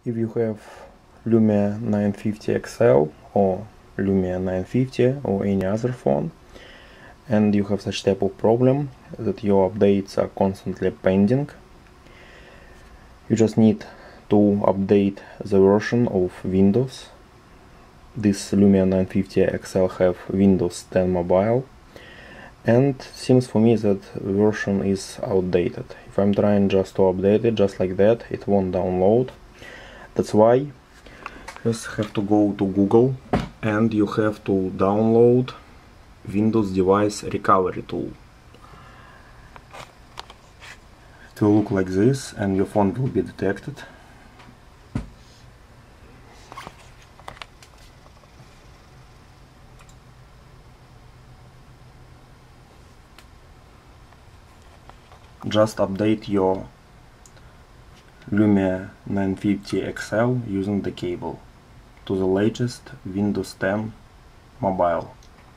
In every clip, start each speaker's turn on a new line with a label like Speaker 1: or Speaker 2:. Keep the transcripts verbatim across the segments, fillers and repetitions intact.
Speaker 1: If you have Lumia nine fifty X L or Lumia nine fifty or any other phone, and you have such type of problem that your updates are constantly pending, you just need to update the version of Windows. This Lumia nine fifty X L have Windows ten Mobile, and seems for me that version is outdated. If I'm trying just to update it just like that, it won't download. That's why you just have to go to Google and you have to download Windows Device Recovery Tool. It will look like this and your phone will be detected. Just update your Lumia nine fifty X L using the cable to the latest Windows ten Mobile.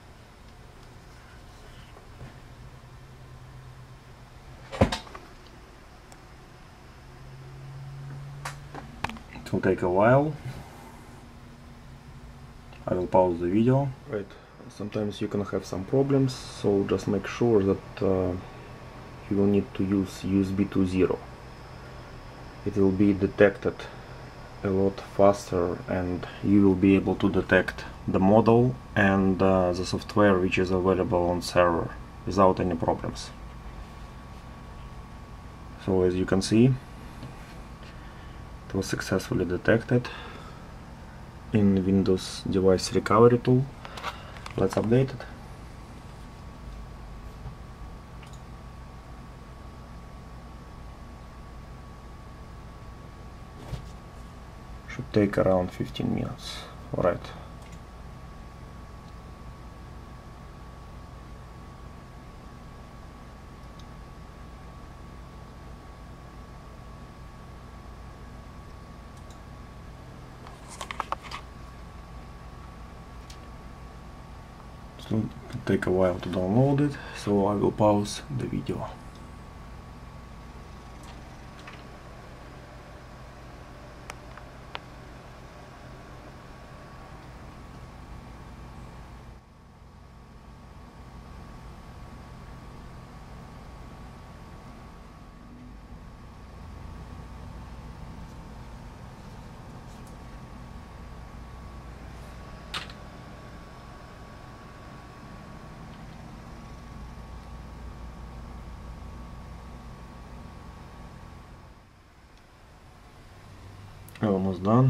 Speaker 1: It will take a while. I will pause the video. Right, sometimes you can have some problems, so just make sure that uh, you will need to use U S B to zero. It will be detected a lot faster and you will be able to detect the model and uh, the software which is available on server without any problems. So as you can see, it was successfully detected in Windows Device Recovery Tool. Let's update it. Should take around fifteen minutes. Alright. It will take a while to download it, so I will pause the video. Almost done.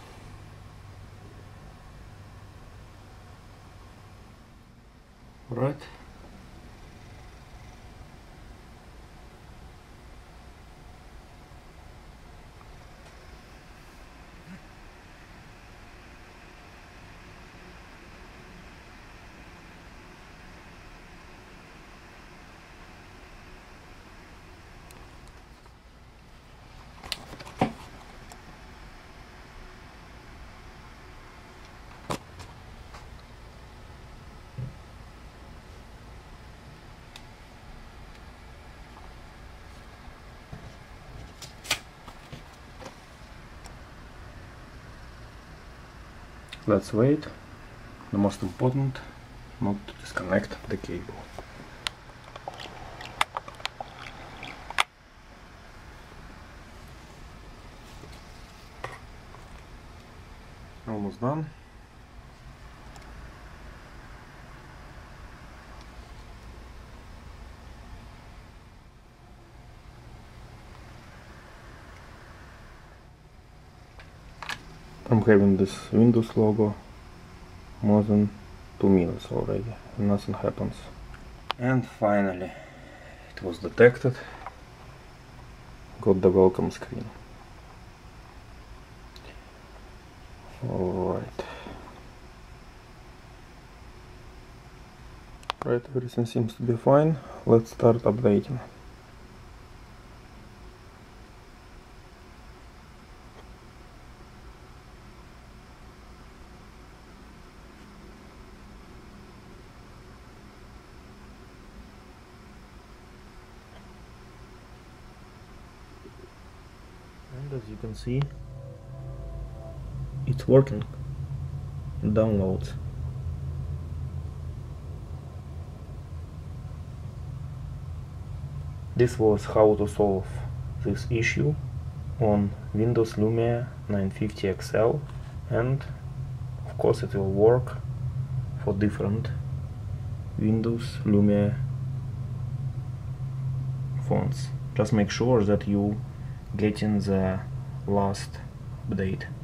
Speaker 1: Right. Let's wait. The most important, not to disconnect the cable. Almost done. I'm having this Windows logo more than two minutes already, and nothing happens. And finally, it was detected. Got the welcome screen. Alright. Right, everything seems to be fine. Let's start updating. And as you can see, it's working. Downloads. This was how to solve this issue on Windows Lumia nine fifty X L, and of course it will work for different Windows Lumia phones. Just make sure that you getting the last update.